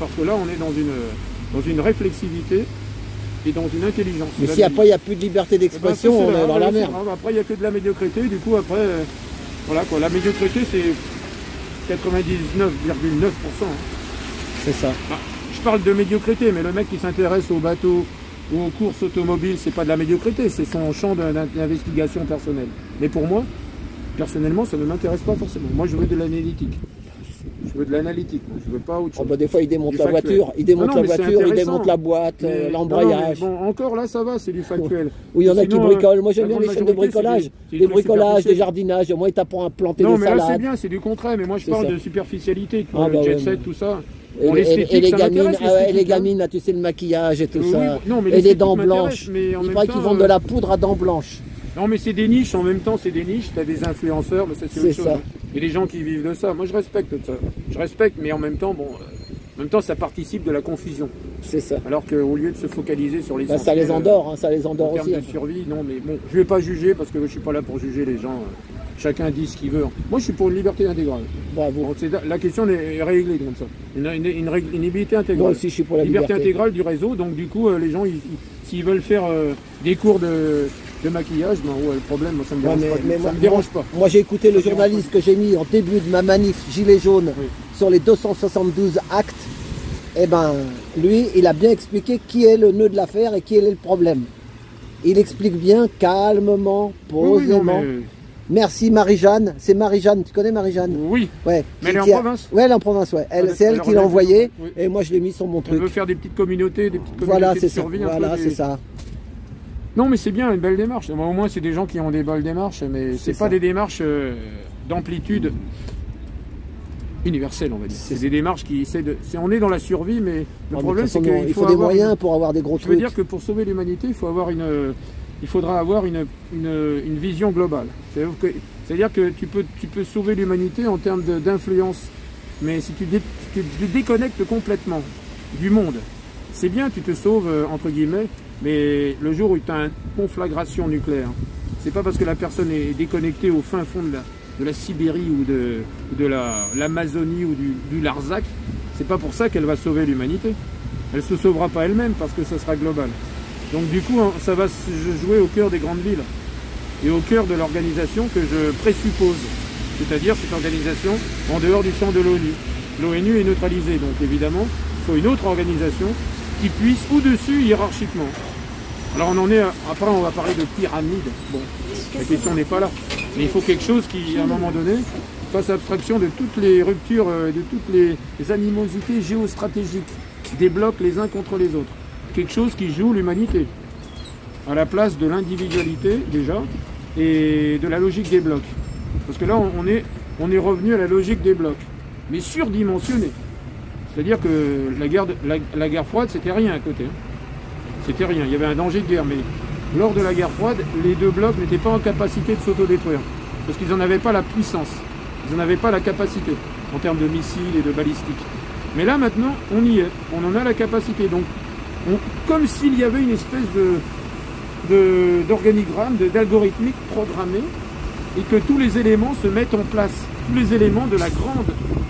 Parce que là, on est dans une réflexivité et dans une intelligence. Mais si après il n'y a plus de liberté d'expression, on est dans la merde. Après, il n'y a que de la médiocrité. Du coup, après, voilà quoi. La médiocrité, c'est 99,9%. C'est ça. Ah, je parle de médiocrité, mais le mec qui s'intéresse aux bateaux ou aux courses automobiles, c'est pas de la médiocrité, c'est son champ d'investigation personnelle. Mais pour moi, personnellement, ça ne m'intéresse pas forcément. Moi, je veux de l'analytique. Je veux de l'analytique, je veux pas autre chose. Bah, des fois, il démonte la voiture, il démonte la boîte, l'embrayage. Bon, encore là, ça va, c'est du factuel. Oui, il y en a qui bricolent. Moi, j'aime bien les chaînes de bricolage. Des bricolages, des jardinages. Au moins, il t'apprend à planter des salades. Non, mais là, c'est bien, c'est du concret. Mais moi, je parle de superficialité, le jet set, tout ça. Et les gamines, là, tu sais, le maquillage et tout ça. Et les dents blanches. Il paraît qu'ils vendent de la poudre à dents blanches. Non, mais c'est des niches, en même temps, c'est des niches. Tu as des influenceurs, mais ça, c'est autre chose. Ça. Et les gens qui vivent de ça. Moi, je respecte ça. Je respecte, mais en même temps, bon, ça participe de la confusion. C'est ça. Alors qu'au lieu de se focaliser sur les ça les endort, ça les endort aussi. En termes de survie, non, mais bon, je vais pas juger parce que je suis pas là pour juger les gens. Chacun dit ce qu'il veut. Moi, je suis pour une liberté intégrale. Bravo. La question est réglée comme ça. Une liberté intégrale. Moi aussi, je suis pour la liberté intégrale du réseau. Donc, du coup, les gens, s'ils veulent faire des cours de maquillage, ben, ouais, le problème, moi, ça me dérange pas. Moi, j'ai écouté le journaliste que j'ai mis en début de ma manif Gilets jaunes sur les 272 actes. Eh ben, lui, il a bien expliqué qui est le nœud de l'affaire et qui est le problème. Il explique bien, calmement, posément. Oui, Merci Marie-Jeanne. C'est Marie-Jeanne, tu connais Marie-Jeanne? Oui. Ouais. Mais elle est en province? Ouais, elle est en province, ouais. C'est elle qui l'a envoyé et moi je l'ai mis sur mon truc. Elle veut faire des petites communautés, de survie. Voilà, c'est ça. Non, mais c'est bien, une belle démarche. Au moins, c'est des gens qui ont des belles démarches, mais c'est pas des démarches d'amplitude universelle, on va dire. C'est des démarches qui essaient de... On est dans la survie, mais le problème, c'est qu'il faut des moyens pour avoir des gros trucs. Je veux dire que pour sauver l'humanité, il faudra avoir une vision globale. C'est-à-dire que tu peux sauver l'humanité en termes d'influence, mais si tu te déconnectes complètement du monde, c'est bien, tu te sauves, entre guillemets, mais le jour où tu as une conflagration nucléaire, c'est pas parce que la personne est déconnectée au fin fond de la Sibérie ou de l'Amazonie ou du Larzac, c'est pas pour ça qu'elle va sauver l'humanité. Elle se sauvera pas elle-même parce que ça sera global. Donc du coup, ça va se jouer au cœur des grandes villes et au cœur de l'organisation que je présuppose, c'est-à-dire cette organisation en dehors du champ de l'ONU. L'ONU est neutralisée, donc évidemment, il faut une autre organisation qui puisse au-dessus hiérarchiquement. Alors on en est, après on va parler de pyramide, bon, la question n'est pas là, mais il faut quelque chose qui, à un moment donné, fasse abstraction de toutes les ruptures, de toutes les animosités géostratégiques, débloque les uns contre les autres. Quelque chose qui joue l'humanité, à la place de l'individualité déjà, et de la logique des blocs. Parce que là, on est revenu à la logique des blocs, mais surdimensionné. C'est-à-dire que la guerre froide, c'était rien à côté. C'était rien, il y avait un danger de guerre, mais lors de la guerre froide, les deux blocs n'étaient pas en capacité de s'autodétruire, parce qu'ils n'en avaient pas la puissance, ils n'en avaient pas la capacité, en termes de missiles et de balistiques. Mais là, maintenant, on y est, on en a la capacité, donc comme s'il y avait une espèce d'organigramme, d'algorithmique programmé, et que tous les éléments se mettent en place, tous les éléments de la grande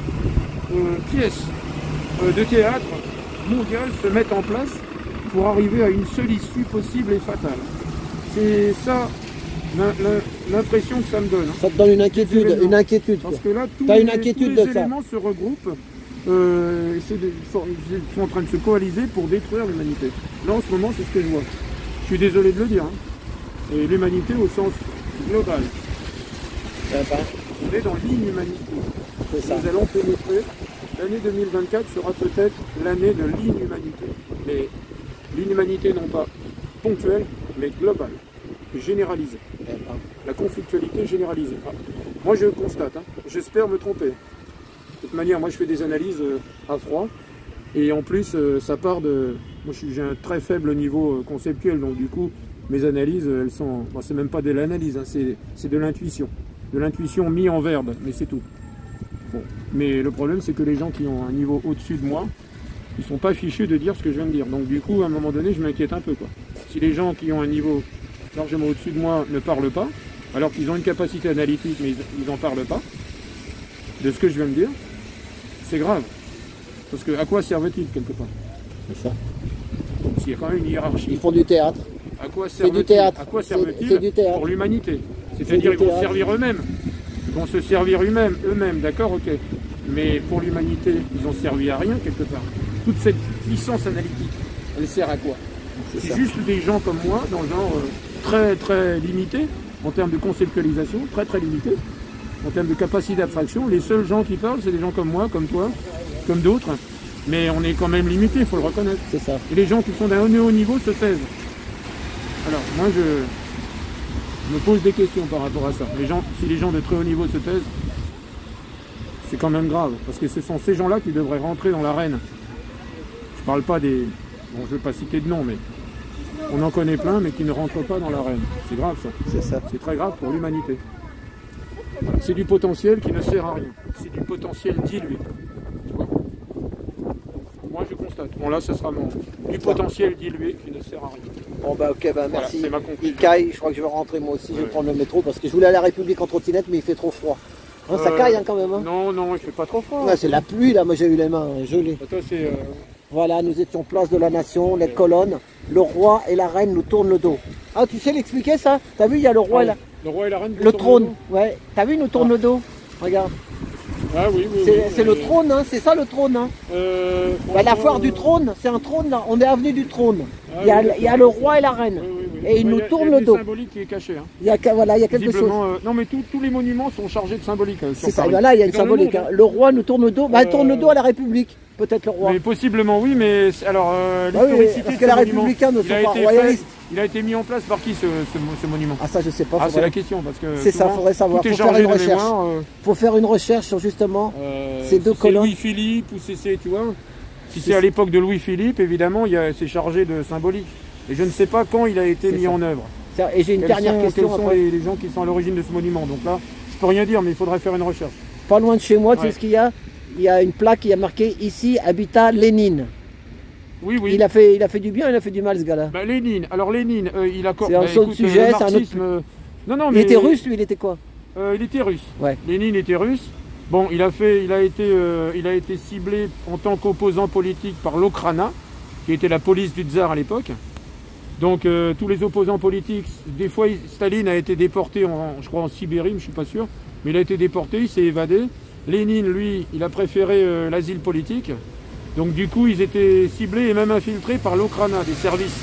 pièce de théâtre mondiale se mettent en place pour arriver à une seule issue possible et fatale. C'est ça l'impression que ça me donne. Ça te donne une inquiétude. Parce que là, tous les éléments se regroupent, sont en train de se coaliser pour détruire l'humanité. Là, en ce moment, c'est ce que je vois. Je suis désolé de le dire. Hein. Et l'humanité au sens global. On est dans l'inhumanité. Nous allons pénétrer. L'année 2024 sera peut-être l'année de l'inhumanité. Mais l'inhumanité non pas ponctuelle, mais globale, généralisée. La conflictualité généralisée. Moi je constate, hein, j'espère me tromper. De toute manière, moi je fais des analyses à froid, et en plus ça part de... Moi j'ai un très faible niveau conceptuel, donc du coup mes analyses, elles sont... Bon, c'est même pas de l'analyse, hein, c'est de l'intuition. De l'intuition mis en verbe, mais c'est tout. Bon. Mais le problème c'est que les gens qui ont un niveau au-dessus de moi, ils sont pas fichus de dire ce que je viens de dire. Donc du coup, à un moment donné, je m'inquiète un peu, quoi. Si les gens qui ont un niveau largement au-dessus de moi ne parlent pas, alors qu'ils ont une capacité analytique, mais ils n'en parlent pas, de ce que je viens de dire, c'est grave. Parce que à quoi servent-ils quelque part? C'est ça. S'il y a quand même une hiérarchie. Ils font du théâtre. À quoi C'est du théâtre. À quoi C'est servent-ils du théâtre. pour l'humanité? C'est-à-dire qu'ils vont se servir eux-mêmes. Ils vont se servir eux-mêmes, d'accord, ok. Mais pour l'humanité, ils n'ont servi à rien quelque part. Toute cette puissance analytique, elle sert à quoi? C'est juste des gens comme moi, dans le genre très très limité, en termes de conceptualisation, très très limité, en termes de capacité d'abstraction. Les seuls gens qui parlent, c'est des gens comme moi, comme toi, comme d'autres. Mais on est quand même limité, il faut le reconnaître. C'est ça. Et les gens qui sont d'un haut niveau se taisent. Alors, moi, je me pose des questions par rapport à ça. Si les gens de très haut niveau se taisent, c'est quand même grave. Parce que ce sont ces gens-là qui devraient rentrer dans l'arène. Je parle pas des... Bon, je ne vais pas citer de nom, mais on en connaît plein, mais qui ne rentrent pas dans l'arène. C'est grave, ça. C'est ça. C'est très grave pour l'humanité. Voilà. C'est du potentiel qui ne sert à rien. C'est du potentiel dilué. Tu vois ? Moi, je constate. Bon, là, ce sera du potentiel dilué qui ne sert à rien. Bon, bah, ok, bah, merci. Voilà, c'est ma conclusion. Ikaï, je crois que je vais rentrer moi aussi. Je vais prendre le métro parce que je voulais aller à la République en trottinette, mais il fait trop froid. Hein, ça caille hein, quand même. Hein. Non, non, il fait pas trop froid. Ouais, c'est la pluie, là. Moi, j'ai eu les mains gelées. Toi, c'est... Voilà, nous étions place de la Nation, les colonnes. Le roi et la reine nous tournent le dos. Ah, tu sais l'expliquer, ça? T'as vu, il y a le roi et la... Le roi et la reine. Le trône, ouais. T'as vu, il nous tourne le dos. Regarde. Ah oui, oui. C'est le trône, hein. C'est ça le trône. Hein. Bah, la foire du trône, c'est un trône, là. On est avenue du trône. Il y a le roi et la reine. Et il nous tourne le dos. Il y a symbolique qui est caché. Hein. Il y a quelque chose. Non, mais tous les monuments sont chargés de symbolique. C'est ça, là, il y a une symbolique. Hein. Le roi nous tourne le dos. Bah, il tourne le dos à la République. Peut-être le roi. Mais possiblement, oui, mais alors, l'historicité parce que les républicains ne sont pas royalistes. Il a été mis en place par qui ce monument? Ah, ça, je sais pas. Ah, c'est la question. Parce que c'est ça, il faudrait savoir. Il faut faire une recherche. Faut faire une recherche sur justement ces deux colonnes. Louis-Philippe ou tu vois. Si c'est à l'époque de Louis-Philippe, évidemment, c'est chargé de symbolique. Et je ne sais pas quand il a été mis en œuvre. Et j'ai une dernière question. Quels sont les gens qui sont à l'origine de ce monument? Donc là, je peux rien dire, mais il faudrait faire une recherche. Pas loin de chez moi, tu sais ce qu'il y a? Il y a une plaque qui a marqué ici habitat Lénine. Oui, oui. Il a fait du bien, il a fait du mal ce gars-là. Bah, Lénine. Alors Lénine, il a. C'est un autre sujet, c'est un autre. Non, mais il était russe, lui, il était quoi? Il était russe. Ouais. Lénine était russe. Bon, il a été ciblé en tant qu'opposant politique par l'Okhrana, qui était la police du tsar à l'époque. Donc tous les opposants politiques, des fois Staline a été déporté, je crois en Sibérie, mais je suis pas sûr, mais il a été déporté, il s'est évadé. Lénine, lui, il a préféré l'asile politique. Donc du coup, ils étaient ciblés et même infiltrés par l'Okhrana, des services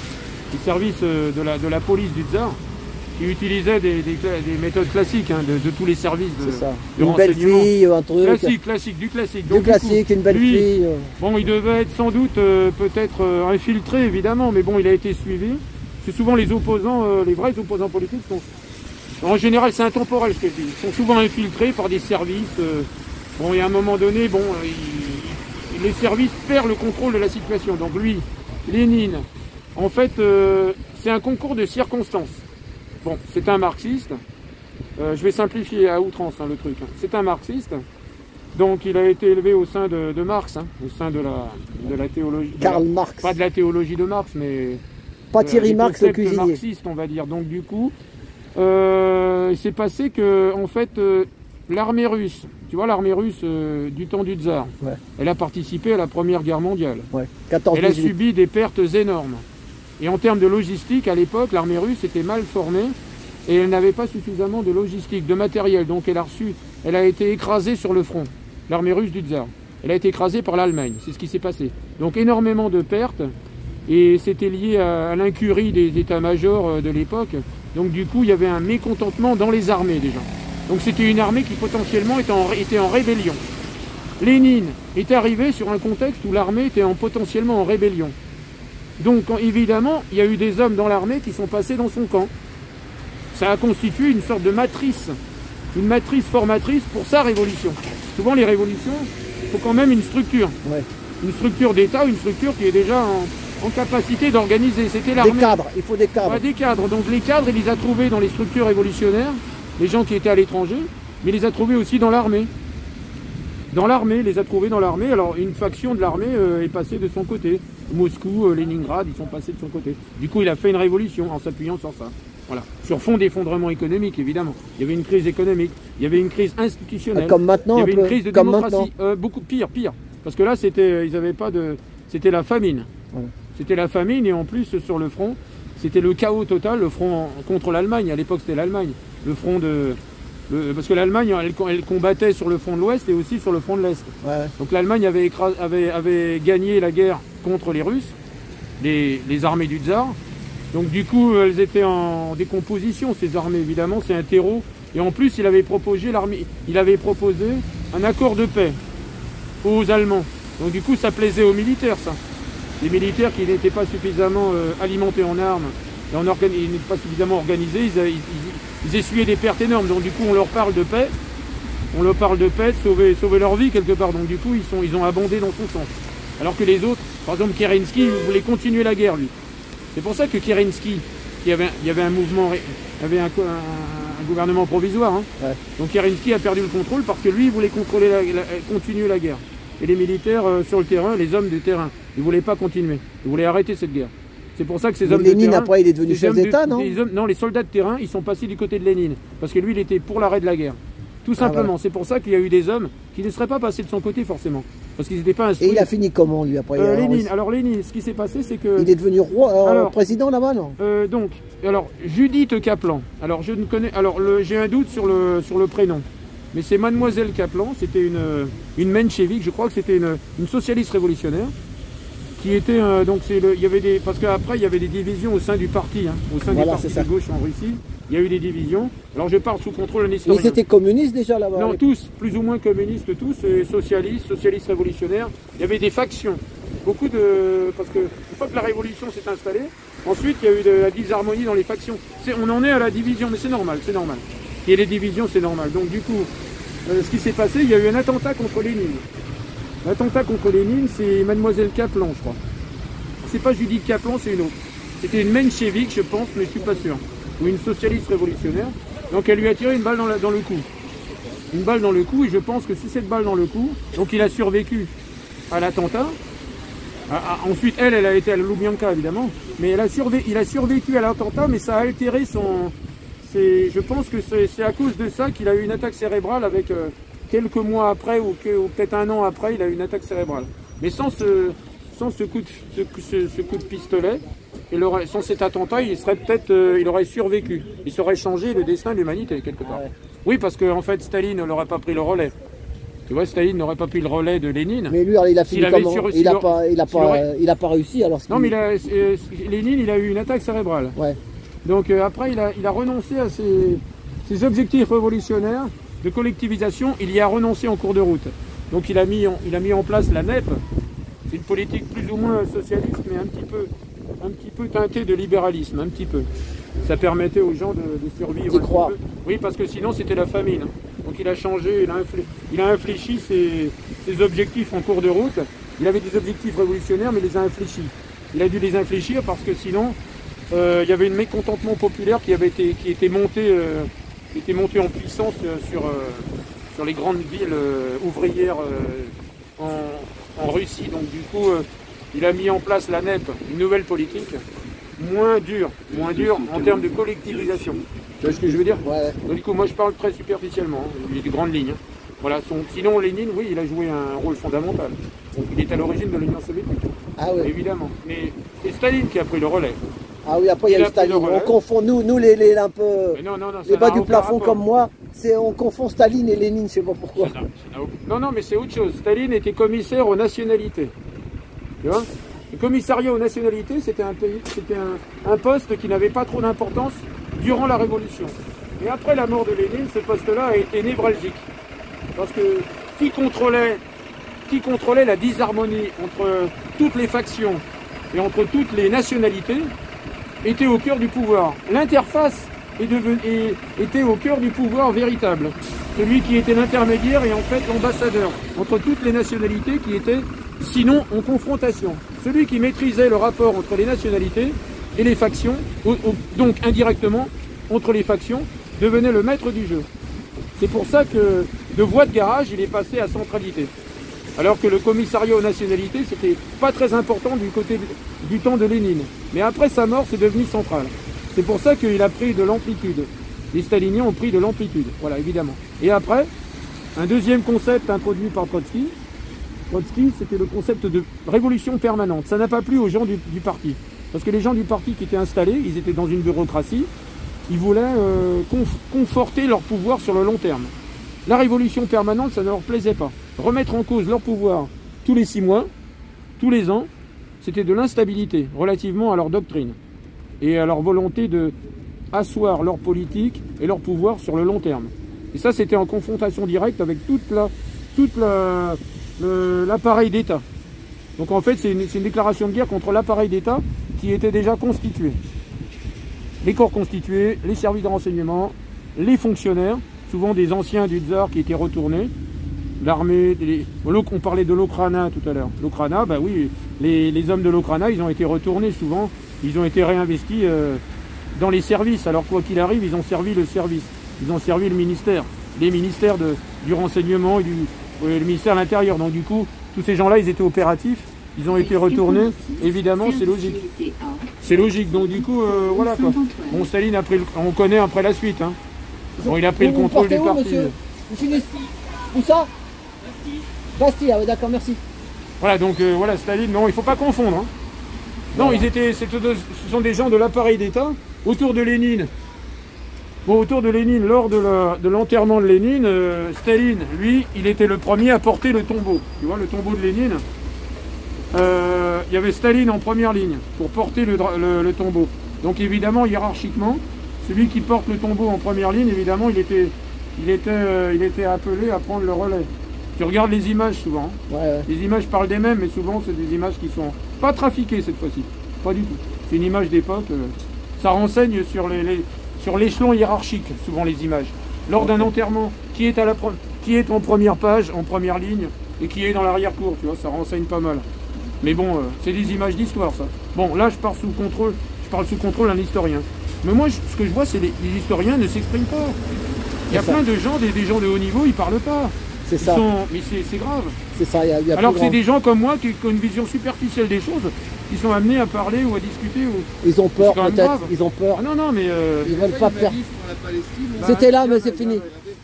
de la police du tsar, qui utilisaient des méthodes classiques hein, de tous les services de une belle fille, un truc. Classique. Donc, une belle fille. Bon, il devait être sans doute peut-être infiltré, évidemment, mais bon, il a été suivi. C'est souvent les opposants, les vrais opposants politiques sont... En général, c'est intemporel ce que je dis. Ils sont souvent infiltrés par des services. Bon, et à un moment donné, bon, les services perdent le contrôle de la situation. Donc lui, Lénine, en fait, c'est un concours de circonstances. Bon, c'est un marxiste. Je vais simplifier à outrance hein, le truc. Hein. C'est un marxiste. Donc il a été élevé au sein de Marx, hein, au sein de la théologie. Karl Marx. Pas de la théologie de Marx, mais... Pas Thierry Marx, le cuisinier. Marxiste, on va dire. Donc du coup, il s'est passé que, en fait, l'armée russe, tu vois, l'armée russe du temps du tsar, ouais. Elle a participé à la Première Guerre mondiale. Ouais. 14, elle a subi des pertes énormes. Et en termes de logistique, à l'époque, l'armée russe était mal formée et elle n'avait pas suffisamment de logistique, de matériel. Donc elle a été écrasée sur le front, l'armée russe du tsar. Elle a été écrasée par l'Allemagne, c'est ce qui s'est passé. Donc énormément de pertes. Et c'était lié à l'incurie des états-majors de l'époque. Donc du coup, il y avait un mécontentement dans les armées déjà. Donc c'était une armée qui potentiellement était en rébellion. Lénine est arrivé sur un contexte où l'armée était potentiellement en rébellion. Donc évidemment, il y a eu des hommes dans l'armée qui sont passés dans son camp. Ça a constitué une sorte de matrice, une matrice formatrice pour sa révolution. Souvent les révolutions, il faut quand même une structure. Ouais. Une structure d'État, une structure qui est déjà en capacité d'organiser. C'était l'armée. Des cadres, il faut des cadres. Ouais, des cadres. Donc les cadres, il les a trouvés dans les structures révolutionnaires, les gens qui étaient à l'étranger, mais il les a trouvés aussi dans l'armée. Dans l'armée, il les a trouvés dans l'armée. Alors une faction de l'armée est passée de son côté. Moscou, Leningrad, ils sont passés de son côté. Du coup, il a fait une révolution en s'appuyant sur ça. Voilà. Sur fond d'effondrement économique, évidemment. Il y avait une crise économique, il y avait une crise institutionnelle. Comme maintenant, il y avait une crise de démocratie. Beaucoup pire. Parce que là, ils avaient pas de... C'était la famine. Voilà. C'était la famine et en plus, sur le front, c'était le chaos total, le front contre l'Allemagne. À l'époque, c'était l'Allemagne. Le front de... parce que l'Allemagne, elle combattait sur le front de l'Ouest et aussi sur le front de l'Est. Ouais. Donc l'Allemagne avait gagné la guerre contre les Russes, les armées du tsar. Donc du coup, elles étaient en décomposition, ces armées, évidemment, c'est un terreau. Et en plus, il avait proposé un accord de paix aux Allemands. Donc du coup, ça plaisait aux militaires, ça. Les militaires qui n'étaient pas suffisamment alimentés en armes, et ils n'étaient pas suffisamment organisés, ils essuyaient des pertes énormes. Donc du coup, on leur parle de paix. On leur parle de paix, de sauver leur vie quelque part. Donc du coup, ils ont abondé dans son sens. Alors que les autres, par exemple Kerensky, voulait continuer la guerre, lui. C'est pour ça que Kerensky, il y avait un mouvement, il y avait un gouvernement provisoire. Hein. Ouais. Donc Kerensky a perdu le contrôle parce que lui, il voulait continuer la guerre. Et les militaires sur le terrain, les hommes du terrain, ils ne voulaient pas continuer. Ils voulaient arrêter cette guerre. C'est pour ça que ces hommes de Lénine, terrain... après, il est devenu chef d'État, non? Non, les soldats de terrain, ils sont passés du côté de Lénine. Parce que lui, il était pour l'arrêt de la guerre. Tout simplement. Voilà. C'est pour ça qu'il y a eu des hommes qui ne seraient pas passés de son côté, forcément. Parce qu'ils n'étaient pas instruits. Et il a fini comment, lui, après? Lénine. Alors Lénine, ce qui s'est passé, c'est que... Il est devenu roi, président là-bas, non? Alors, Judith Kaplan. Alors, je ne connais... Alors, j'ai un doute sur le prénom. Mais c'est Mademoiselle Kaplan. C'était une menchevique. Je crois que c'était une socialiste révolutionnaire. Qui était... il y avait des... Parce qu'après, il y avait des divisions au sein du parti. Hein, au sein du parti de gauche en Russie. Il y a eu des divisions. Alors, je parle sous contrôle d'un historien. Mais ils étaient communistes déjà là-bas? Non, tous. Plus ou moins communistes, tous. Et socialistes révolutionnaires. Il y avait des factions. Beaucoup de... Parce que une fois que la révolution s'est installée, ensuite, il y a eu de la disharmonie dans les factions. On en est à la division, mais c'est normal, c'est normal. Il y a des divisions, c'est normal. Donc, du coup, ce qui s'est passé, il y a eu un attentat contre Lénine. L'attentat contre Lénine, c'est Mademoiselle Kaplan, je crois. C'est pas Judith Kaplan, c'est une autre. C'était une menchevique, je pense, mais je suis pas sûr. Ou une socialiste révolutionnaire. Donc elle lui a tiré une balle dans le cou. Une balle dans le cou, et je pense que c'est cette balle dans le cou. Donc il a survécu à l'attentat. Ensuite, elle a été à Lubyanka, évidemment. Mais il a survécu à l'attentat, mais ça a altéré son... Je pense que c'est à cause de ça qu'il a eu une attaque cérébrale avec... quelques mois après, ou peut-être un an après, il a eu une attaque cérébrale. Mais sans ce coup de pistolet, sans cet attentat, il aurait survécu. Il serait changé le destin de l'humanité, quelque part. Ouais. Oui, parce qu'en fait, Staline n'aurait pas pris le relais. Tu vois, Staline n'aurait pas pris le relais de Lénine. Mais lui, il a fini comment? Il a pas réussi, alors... Non, mais Lénine, il a eu une attaque cérébrale. Ouais. Donc après, il a renoncé à ses objectifs révolutionnaires de collectivisation, il y a renoncé en cours de route. Donc il a mis en place la NEP. C'est une politique plus ou moins socialiste, mais un petit peu teintée de libéralisme, un petit peu. Ça permettait aux gens de survivre un petit peu. Oui, parce que sinon c'était la famine. Donc il a changé, il a infléchi ses objectifs en cours de route. Il avait des objectifs révolutionnaires, mais il les a infléchis. Il a dû les infléchir parce que sinon, il y avait un mécontentement populaire qui était monté en puissance sur les grandes villes ouvrières en Russie. Donc du coup, il a mis en place la NEP, une nouvelle politique, moins dure en termes de collectivisation. Tu vois ce que je veux dire? Ouais. Donc du coup, moi je parle très superficiellement, il y a des grandes lignes. Voilà, sinon Lénine, oui, il a joué un rôle fondamental. Donc il est à l'origine de l'Union soviétique, évidemment. Mais c'est Staline qui a pris le relais. Ah oui, après il y a eu Staline. On confond, nous les un peu les bas du plafond comme moi, on confond Staline et Lénine, je sais pas pourquoi. Non, mais c'est autre chose. Staline était commissaire aux nationalités. Tu vois? Le commissariat aux nationalités, c'était un poste qui n'avait pas trop d'importance durant la Révolution. Et après la mort de Lénine, ce poste-là a été névralgique. Parce que qui contrôlait la disharmonie entre toutes les factions et entre toutes les nationalités était au cœur du pouvoir. L'interface était au cœur du pouvoir véritable. Celui qui était l'intermédiaire et en fait l'ambassadeur entre toutes les nationalités qui étaient sinon en confrontation. Celui qui maîtrisait le rapport entre les nationalités et les factions, donc indirectement entre les factions, devenait le maître du jeu. C'est pour ça que de voie de garage, il est passé à centralité. Alors que le commissariat aux nationalités, c'était pas très important du temps de Lénine. Mais après sa mort, c'est devenu central. C'est pour ça qu'il a pris de l'amplitude. Les staliniens ont pris de l'amplitude, voilà, évidemment. Et après, un deuxième concept introduit par Trotsky, Trotsky, c'était le concept de révolution permanente. Ça n'a pas plu aux gens du parti. Parce que les gens du parti qui étaient installés, ils étaient dans une bureaucratie, ils voulaient conforter leur pouvoir sur le long terme. La révolution permanente, ça ne leur plaisait pas. Remettre en cause leur pouvoir tous les 6 mois, tous les ans, c'était de l'instabilité relativement à leur doctrine et à leur volonté de asseoir leur politique et leur pouvoir sur le long terme. Et ça, c'était en confrontation directe avec toute l'appareil d'État. Donc en fait, c'est une déclaration de guerre contre l'appareil d'État qui était déjà constitué. Les corps constitués, les services de renseignement, les fonctionnaires, souvent des anciens du tsar qui étaient retournés, l'armée, on parlait de l'Okhrana tout à l'heure. L'Okhrana, bah oui, les hommes de l'Okhrana, ils ont été retournés souvent, ils ont été réinvestis dans les services. Alors quoi qu'il arrive, ils ont servi le service, ils ont servi le ministère, les ministères du renseignement et le ministère de l'Intérieur. Donc du coup, tous ces gens-là, ils étaient opératifs, ils ont été retournés, évidemment, c'est logique. C'est logique, donc du coup, voilà quoi. Bon, Staline a pris on connaît après la suite, hein. Bon, il a pris le contrôle du parti. Vous finissez où ça? Bastille, ah oui, d'accord, merci. Voilà, donc voilà, Staline, non, il ne faut pas confondre. Hein. Non, voilà. Ce sont des gens de l'appareil d'État autour de Lénine. Bon, autour de Lénine, lors de l'enterrement de Lénine, Staline, lui, il était le premier à porter le tombeau. Tu vois, le tombeau de Lénine. Il y avait Staline en première ligne pour porter le tombeau. Donc évidemment, hiérarchiquement, celui qui porte le tombeau en première ligne, évidemment, il était appelé à prendre le relais. Tu regardes les images souvent. Hein. Ouais. Les images parlent des mêmes, mais souvent c'est des images qui sont pas trafiquées cette fois-ci. Pas du tout. C'est une image d'époque. Ça renseigne sur l'échelon hiérarchique, souvent les images. Lors d'un enterrement, qui est en première page, en première ligne, et qui est dans l'arrière-cour, tu vois, ça renseigne pas mal. Mais bon, c'est des images d'histoire, ça. Bon, là, je parle sous contrôle d'un historien. Mais moi, ce que je vois, c'est les historiens ne s'expriment pas. Il y a plein de gens, des gens de haut niveau, ils parlent pas. C'est ça. Mais c'est grave. C'est ça. Y a alors que c'est des gens comme moi qui ont une vision superficielle des choses, qui sont amenés à parler ou à discuter. Ils ont peur peut-être. Ils ont peur. Ah non, mais ils veulent pas faire. C'était là, mais c'est fini.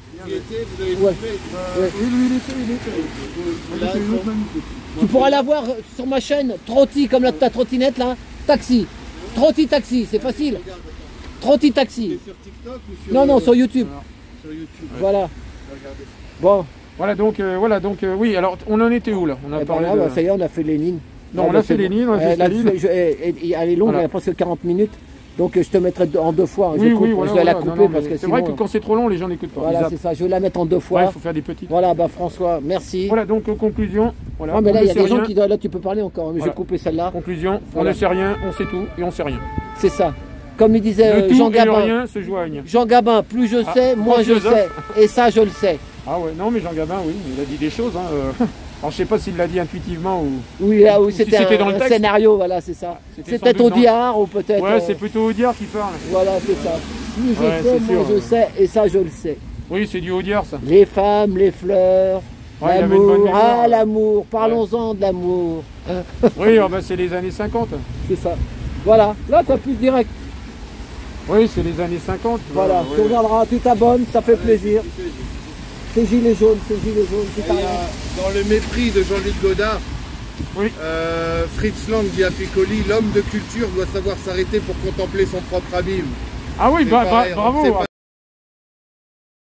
Tu pourras la voir sur ma chaîne, Trotti, comme ta trottinette là, taxi. Trotti taxi, c'est facile. Trotti taxi. Sur TikTok ou sur Non, sur YouTube. Sur YouTube. Voilà. Bon. Voilà, donc, oui, alors on en était où là? On a parlé ça y est, on a fait Lénine. Non, on a fait Lénine, on a fait Staline. Elle est longue, elle a presque 40 minutes. Donc je te mettrai en 2 fois. Hein. Je vais la couper parce que c'est vrai que quand c'est trop long, les gens n'écoutent pas. Voilà, c'est ça. Je vais la mettre en 2 fois. Il faut faire des petites. Voilà, François, merci. Voilà, donc conclusion. Voilà, mais là, il y a des gens qui doivent. Là, tu peux parler encore, mais je vais couper celle-là. Conclusion, on ne sait rien, on sait tout et on sait rien. C'est ça. Comme il disait Jean Gabin. Le rien se joignent. Jean Gabin, plus je sais, moins je sais. Et ça, je le sais. Ah ouais, non, mais Jean Gabin, oui, il a dit des choses. Hein, Alors je sais pas s'il l'a dit intuitivement ou. Oui, là où c'était un scénario, voilà, c'est ça. C'est peut-être Audiard ou peut-être. Ouais, c'est plutôt Audiard qui parle. Voilà, c'est ça. Plus je sais, moins je sais, et ça je le sais. Oui, c'est du Audiard ça. Les femmes, les fleurs, l'amour, l'amour, parlons-en de l'amour. Oui, c'est les années 50. C'est ça. Voilà, là tu as plus direct. Oui, c'est les années 50. Voilà, tu regarderas, tu t'abonnes, ça fait plaisir. C'est gilet jaune, dans le mépris de Jean-Luc Godard, oui. Fritz Lang dit à Piccoli, l'homme de culture doit savoir s'arrêter pour contempler son propre abîme. Ah oui, bravo.